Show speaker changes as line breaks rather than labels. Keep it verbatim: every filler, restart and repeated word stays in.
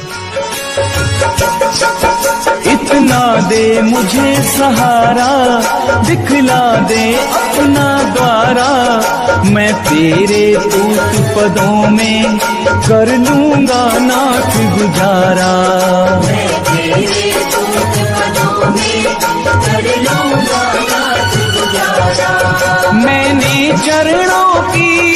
इतना दे मुझे सहारा, दिखला दे अपना द्वारा, मैं तेरे पूत पदों में कर लूंगा नाथ गुजारा।
मैं तेरे पूत पदों में कर लूंगा नाथ गुजारा।
मैंने चरणों की